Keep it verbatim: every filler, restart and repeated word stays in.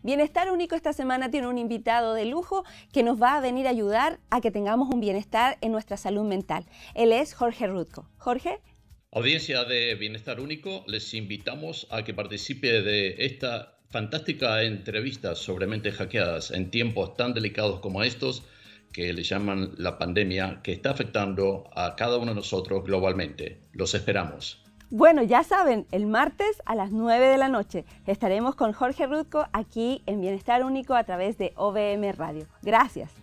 Bienestar Único esta semana tiene un invitado de lujo que nos va a venir a ayudar a que tengamos un bienestar en nuestra salud mental. Él es Jorge Rutko. Jorge. Audiencia de Bienestar Único, les invitamos a que participe de esta fantástica entrevista sobre mentes hackeadas en tiempos tan delicados como estos, que le llaman la pandemia, que está afectando a cada uno de nosotros globalmente. Los esperamos. Bueno, ya saben, el martes a las nueve de la noche estaremos con Jorge Rutko aquí en Bienestar Único a través de O V M Radio. Gracias.